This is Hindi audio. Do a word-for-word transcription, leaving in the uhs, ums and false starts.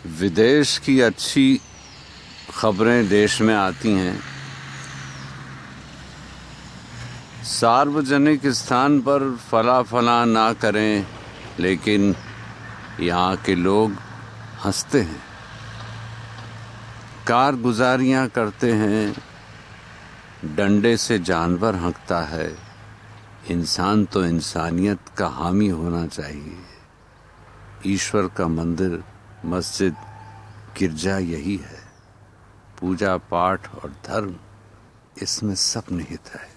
विदेश की अच्छी खबरें देश में आती हैं। सार्वजनिक स्थान पर फला फला ना करें, लेकिन यहाँ के लोग हंसते हैं, कारगुजारियाँ करते हैं, डंडे से जानवर हंकता है। इंसान तो इंसानियत का हामी होना चाहिए। ईश्वर का मंदिर, मस्जिद, गिरजा यही है। पूजा पाठ और धर्म इसमें सब निहित है।